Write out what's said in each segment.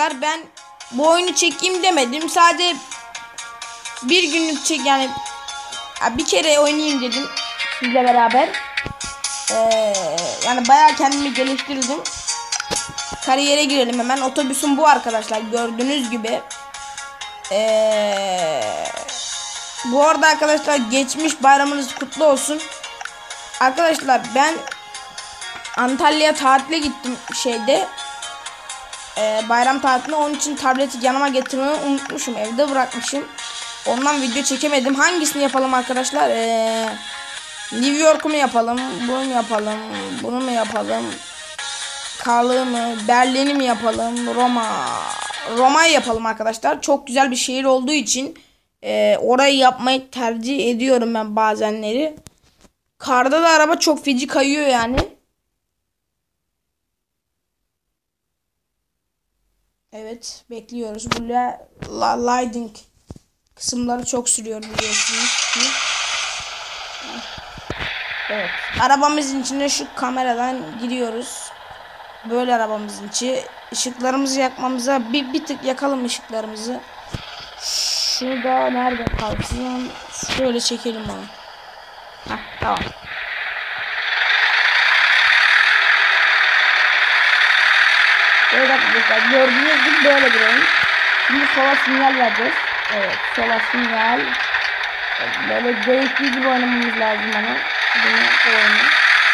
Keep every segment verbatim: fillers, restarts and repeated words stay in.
arkadaşlar ben bu oyunu çekeyim demedim. Sadece bir günlük çek yani bir kere oynayayım dedim sizle beraber. Ee, yani bayağı kendimi geliştirdim. Kariyere girelim hemen. Otobüsüm bu arkadaşlar, gördüğünüz gibi. Ee, bu arada arkadaşlar geçmiş bayramınız kutlu olsun. Arkadaşlar ben Antalya'ya tatile gittim şeyde. Ee, bayram tatiline, onun için tableti yanıma getirmeyi unutmuşum. Evde bırakmışım. Ondan video çekemedim. Hangisini yapalım arkadaşlar? Ee, New York'u mu yapalım? Bunu mu yapalım? Bunu mu yapalım? Karlı mı? Berlin'i mi yapalım? Roma. Roma'yı yapalım arkadaşlar. Çok güzel bir şehir olduğu için e, orayı yapmayı tercih ediyorum ben bazenleri. Karda da araba çok feci kayıyor yani. Evet, bekliyoruz. Bu la, la, lighting kısımları çok sürüyor biliyorsunuz. Evet. Arabamızın içine şu kameradan giriyoruz. Böyle arabamızın içi. Işıklarımızı yakmamıza bir, bir tık yakalım ışıklarımızı. Şurada nerede kalsın? Şöyle çekelim onu. Heh, tamam. Evet arkadaşlar, gördüğünüz gibi böyle bir oyun. Şimdi sola sinyal vereceğiz. Evet, sola sinyal. Böyle gerekli gibi oynamamız lazım bana. Bunu oyunu.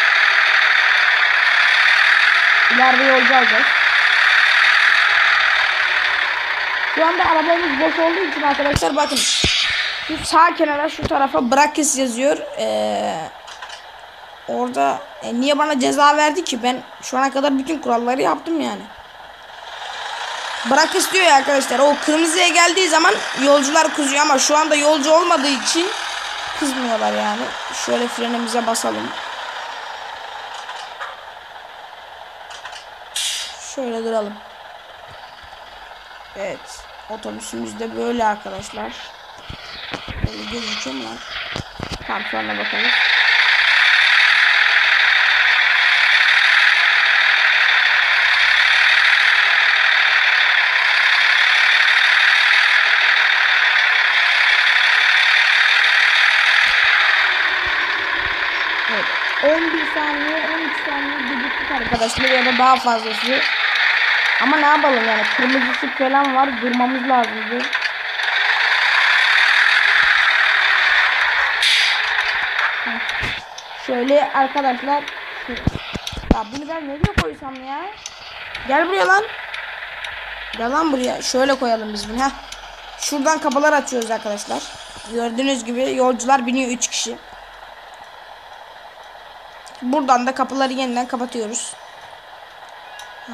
İleride yolcu alacağız. Şu anda arabamız boş olduğu için arkadaşlar bakın. Şu sağ kenara şu tarafa Brakes yazıyor. Ee, orada e, niye bana ceza verdi ki? Ben şu ana kadar bütün kuralları yaptım yani. Brakes diyor ya arkadaşlar. O kırmızıya geldiği zaman yolcular kızıyor ama şu anda yolcu olmadığı için kızmıyorlar yani. Şöyle frenimize basalım. Şöyle duralım. Evet. Otobüsümüz de böyle arkadaşlar. Böyle gözüküyor mu lan? Tamam, sonra bakalım. Evet. on bir saniye, on üç saniye geciktik arkadaşlar ya da daha fazlası. Ama ne yapalım yani, kırmızı ışık falan var, durmamız lazımdı. Şöyle arkadaşlar. Ya bunu ben nereye koysam ya? Gel buraya lan. Gel lan buraya. Şöyle koyalım biz bunu. Heh. Şuradan kapılar açıyoruz arkadaşlar. Gördüğünüz gibi yolcular biniyor, üç kişi. Buradan da kapıları yeniden kapatıyoruz. Heh.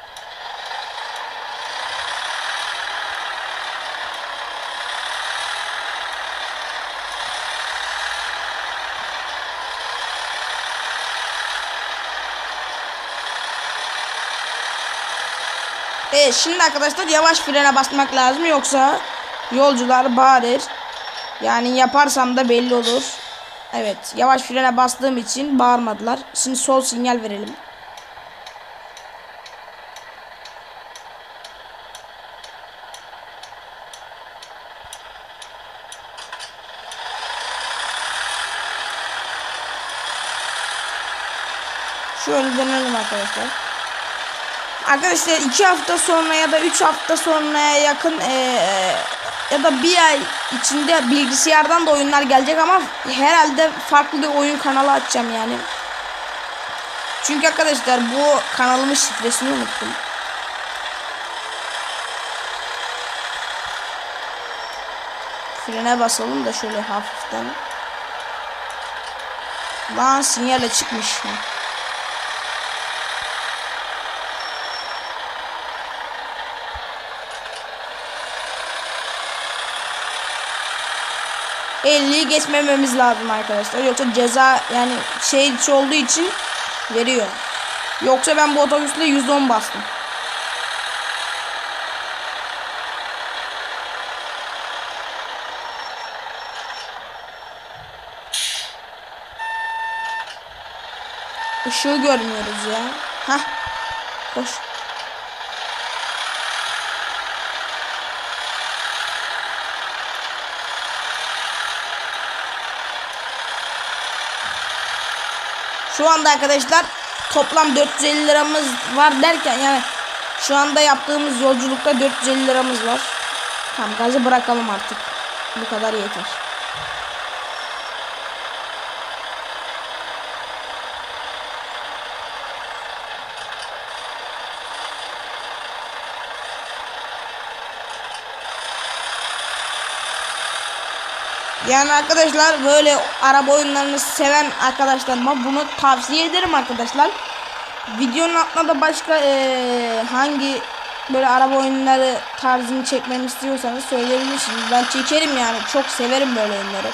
Evet, şimdi arkadaşlar yavaş frene basmak lazım, yoksa yolcular bağırır. Yani yaparsam da belli olur. Evet, yavaş frene bastığım için bağırmadılar. Şimdi sol sinyal verelim. Şöyle dönelim arkadaşlar. Arkadaşlar iki hafta sonra ya da üç hafta sonraya yakın ee, ya da bir ay içinde bilgisayardan da oyunlar gelecek ama herhalde farklı bir oyun kanalı açacağım yani. Çünkü arkadaşlar bu kanalımın şifresini unuttum. Frene basalım da şöyle hafiften. Lan sinyale çıkmış. elliyi geçmememiz lazım arkadaşlar. Yoksa ceza yani şey içi olduğu için veriyor. Yoksa ben bu otobüsle yüz on bastım. Işığı görmüyoruz ya. Hah. Koş. Şu anda arkadaşlar toplam dört yüz elli liramız var derken yani şu anda yaptığımız yolculukta dört yüz elli liramız var. Tamam, gazı bırakalım artık. Bu kadar yeter. Yani arkadaşlar böyle araba oyunlarını seven arkadaşlarıma bunu tavsiye ederim arkadaşlar. Videonun altına da başka ee, hangi böyle araba oyunları tarzını çekmemi istiyorsanız söyleyebilirsiniz. Ben çekerim yani, çok severim böyle oyunları.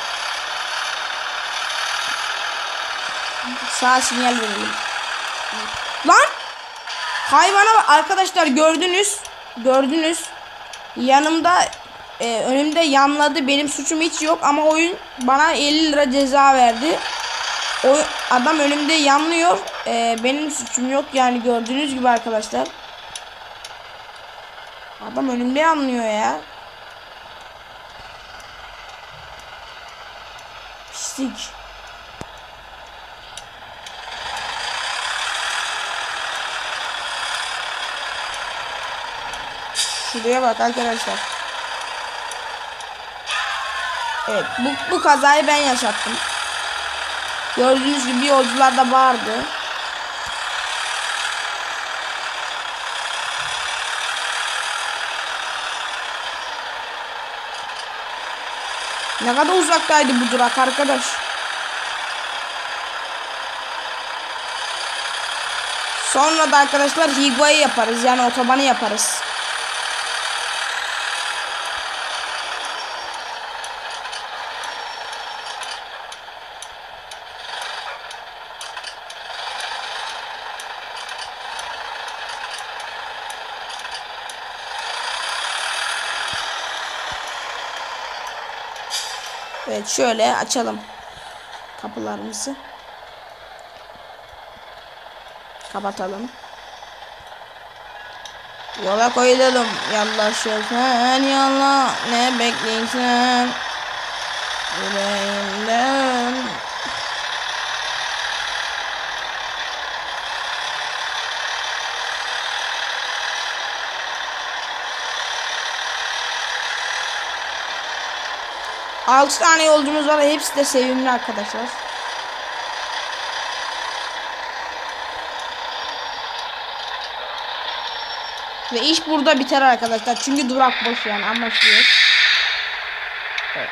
Sağ sinyal verelim. Lan! Hayvana bak arkadaşlar, gördünüz. Gördünüz. Yanımda e, önümde yanladı. Benim suçum hiç yok ama oyun bana elli lira ceza verdi. O adam önümde yanlıyor. E, benim suçum yok yani, gördüğünüz gibi arkadaşlar. Adam önümde yanlıyor ya. Pislik. Şuraya bak arkadaşlar. Evet, bu, bu kazayı ben yaşattım. Gördüğünüz gibi yolcular da bağırdı. Ne kadar uzaktaydı bu durak arkadaş. Sonra da arkadaşlar Higua'yı yaparız, yani otobanı yaparız. Evet, şöyle açalım kapılarımızı. Kapatalım. Yola koyulalım. Yallah şoför yallah, ne bekleysen yüreğimden. altı tane yolcumuz var. Hepsi de sevimli arkadaşlar. Ve iş burada biter arkadaşlar. Çünkü durak boş, yani anlaşılıyor. Evet.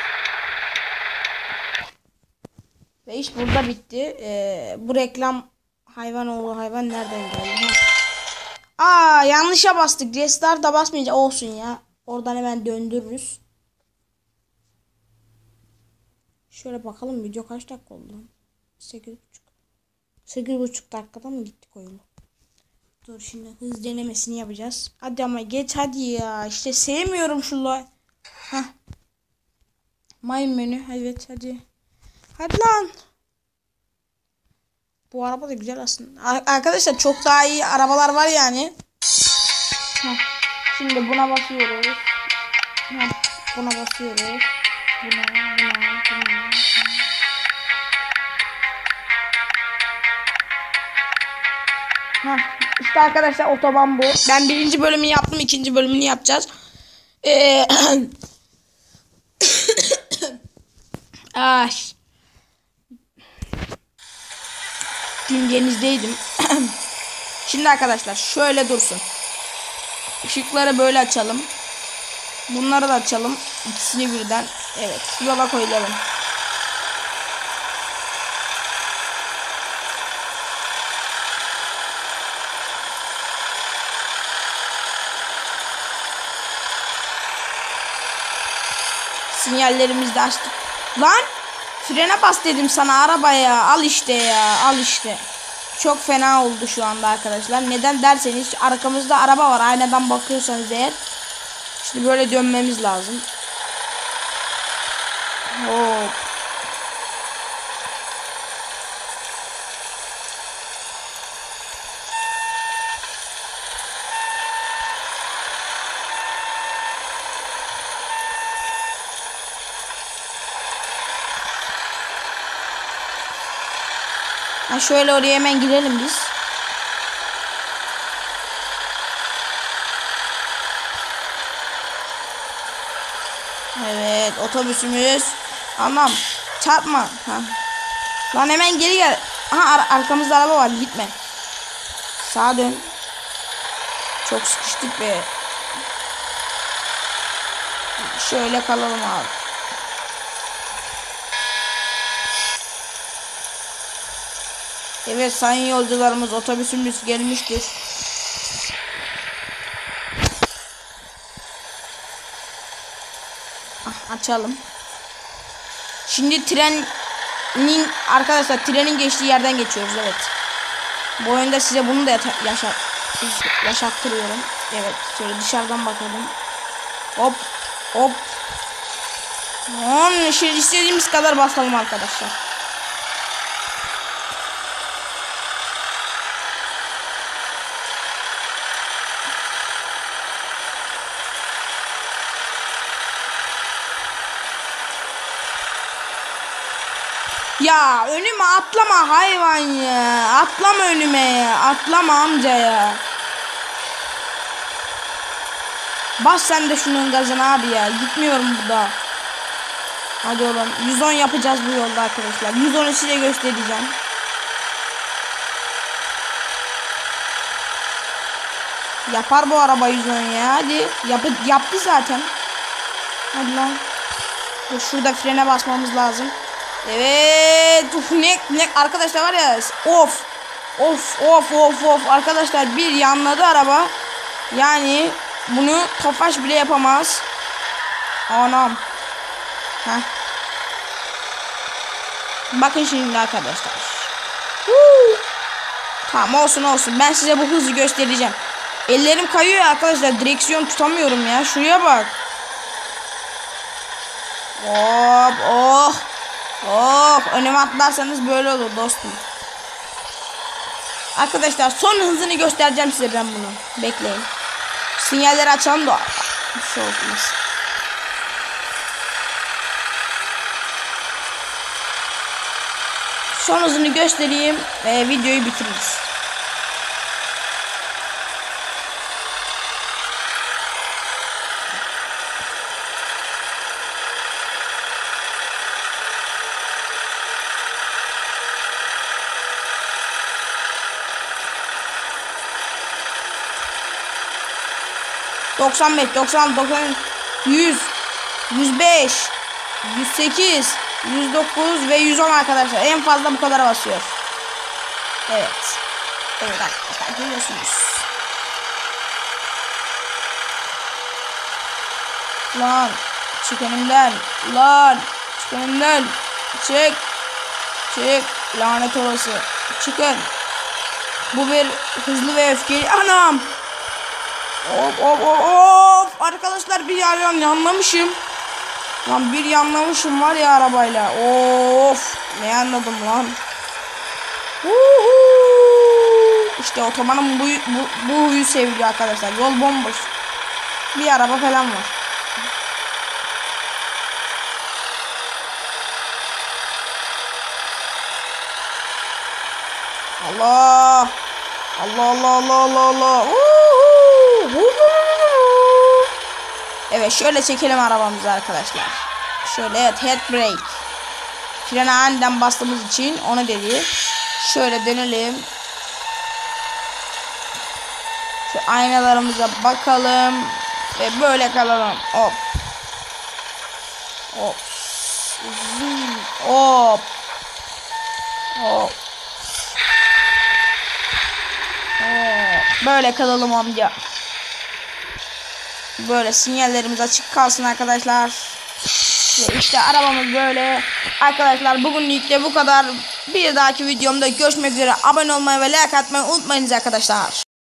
Ve iş burada bitti. Ee, bu reklam hayvan oğlu hayvan nereden geldi? Ha. Aa, yanlışa bastık. Restart da basmayınca olsun ya. Oradan hemen döndürürüz. Şöyle bakalım, video kaç dakika oldu lan? sekiz buçuk. sekiz buçuk dakikada mı gittik oyunu? Dur, şimdi hız denemesini yapacağız. Hadi ama geç hadi ya. İşte sevmiyorum şunu. Hah. My menü. Evet hadi. Hadi lan. Bu araba da güzel aslında. Arkadaşlar çok daha iyi arabalar var yani. Heh. Şimdi buna basıyoruz. Heh. Buna basıyoruz. Buna, buna, buna. Heh. İşte arkadaşlar otoban bu. Ben birinci bölümünü yaptım. İkinci bölümünü yapacağız. Ee... Ay. Dün denizdeydim. Şimdi arkadaşlar şöyle dursun. Işıkları böyle açalım. Bunları da açalım. İkisini birden. Evet. Yola koyalım. Sinyallerimizi de açtık. Lan! Frene bas dedim sana arabaya. Al işte ya. Al işte. Çok fena oldu şu anda arkadaşlar. Neden derseniz arkamızda araba var. Aynadan bakıyorsanız eğer. Şimdi böyle dönmemiz lazım. Hop. Ha, şöyle oraya hemen girelim biz. Evet, otobüsümüz. Anam, çarpma. Ha. Lan hemen geri gel. Aha, ar arkamızda araba var, gitme. Sağa dön. Çok sıkıştık be. Şöyle kalalım abi. Evet sayın yolcularımız, otobüsümüz gelmiştir. Ah, açalım. Şimdi trenin arkadaşlar trenin geçtiği yerden geçiyoruz, evet. Bu oyunda size bunu da yaşat yaşattırıyorum. Evet, şöyle dışarıdan bakalım. Hop hop. On, şimdi istediğimiz kadar basalım arkadaşlar. Ya önüme atlama hayvan ya. Atlama önüme ya. Atlama amca ya. Bas sen de şunun gazına abi ya. Gitmiyorum burada. Hadi oğlum. yüz on yapacağız bu yolda arkadaşlar. yüz onu size göstereceğim. Yapar bu araba yüz on ya. Hadi. Yap yaptı zaten. Hadi lan. Şurada frene basmamız lazım. Evet. Uf, ne, ne arkadaşlar var ya. Of. Of of of of. Arkadaşlar bir yanladı araba. Yani bunu Tofaş bile yapamaz. Anam. Heh. Bakın şimdi arkadaşlar. Huu. Tamam olsun olsun. Ben size bu hızı göstereceğim. Ellerim kayıyor arkadaşlar. Direksiyon tutamıyorum ya. Şuraya bak. Hop oh. Oh. Önüme atlarsanız böyle olur dostum. Arkadaşlar son hızını göstereceğim size ben bunu. Bekleyin. Sinyalleri açalım da bir şey olmaz. Son hızını göstereyim ve videoyu bitiririz. doksan beş, doksan, doksan, yüz, yüz beş, yüz sekiz, yüz dokuz ve yüz on arkadaşlar. En fazla bu kadar basıyor. Evet. Evet arkadaşlar görüyorsunuz. Lan çık önümden. Lan çık önümden. Çık. Çık. Lanet olası. Çıkın. Bu bir hızlı ve öfkeli. Anam. Of of of of. Arkadaşlar bir yerden yanlamışım. Lan bir yanlamışım var ya arabayla. Of. Ne anladım lan. Uhu. İşte otobanın bu, bu, bu huyu seviliyor arkadaşlar. Yol bomboş. Bir araba falan var. Allah. Allah Allah Allah Allah Allah. Evet şöyle çekelim arabamızı arkadaşlar. Şöyle evet head brake. Frene aniden bastığımız için onu dedi. Şöyle dönelim. Şu aynalarımıza bakalım. Ve böyle kalalım. Hop. Hop. Hop. Hop. Böyle kalalım amca. Böyle sinyallerimiz açık kalsın arkadaşlar. Ve işte arabamız böyle. Arkadaşlar bugünlük de bu kadar. Bir dahaki videomda görüşmek üzere. Abone olmayı ve like atmayı unutmayınız arkadaşlar.